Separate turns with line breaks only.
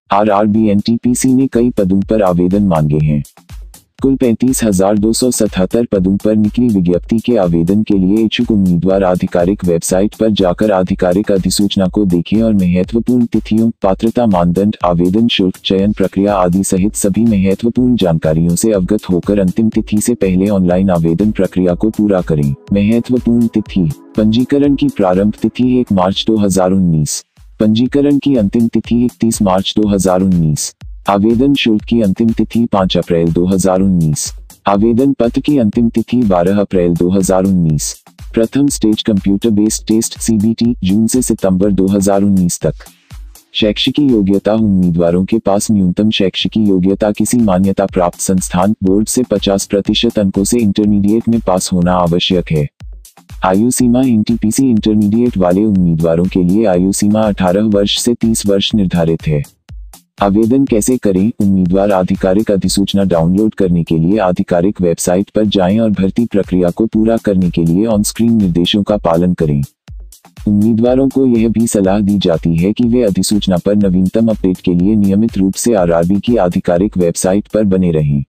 RRB NTPC ने कई पदों पर आवेदन मांगे हैं। कुल 35,277 पदों पर निकली विज्ञप्ति के आवेदन के लिए इच्छुक उम्मीदवार आधिकारिक वेबसाइट पर जाकर आधिकारिक अधिसूचना को देखें और महत्वपूर्ण तिथियों, पात्रता मानदंड, आवेदन शुल्क, चयन प्रक्रिया आदि सहित सभी महत्वपूर्ण जानकारियों से अवगत होकर अंतिम तिथि से पहले ऑनलाइन आवेदन प्रक्रिया को पूरा करें। महत्वपूर्ण तिथि: पंजीकरण की प्रारंभ तिथि 1 मार्च 2019। पंजीकरण की अंतिम तिथि 31 मार्च 2019। आवेदन शुल्क की अंतिम तिथि 5 अप्रैल 2019। आवेदन पत्र की अंतिम तिथि 12 अप्रैल 2019। प्रथम stage computer based test CBT जून से सितंबर 2019 तक। शैक्षिक योग्यता: उम्मीदवारों के पास न्यूनतम शैक्षिक योग्यता किसी मान्यता प्राप्त संस्थान बोर्ड से 50% अंकों से इंटरमीडिएट में पास होना आवश्यक है। आयु सीमा: एनटीपीसी इंटरमीडिएट वाले उम्मीदवारों के लिए आयु सीमा 18 वर्ष से 30 वर्ष निर्धारित है। आवेदन कैसे करें? उम्मीदवार आधिकारिक अधिसूचना डाउनलोड करने के लिए आधिकारिक वेबसाइट पर जाएं और भर्ती प्रक्रिया को पूरा करने के लिए ऑन स्क्रीन निर्देशों का पालन करें। उम्मीदवारों को यह भी सलाह दी जाती है कि वे अधिसूचना पर नवीनतम अपडेट के लिए नियमित रूप से आरआरबी की आधिकारिक वेबसाइट पर बने रहें।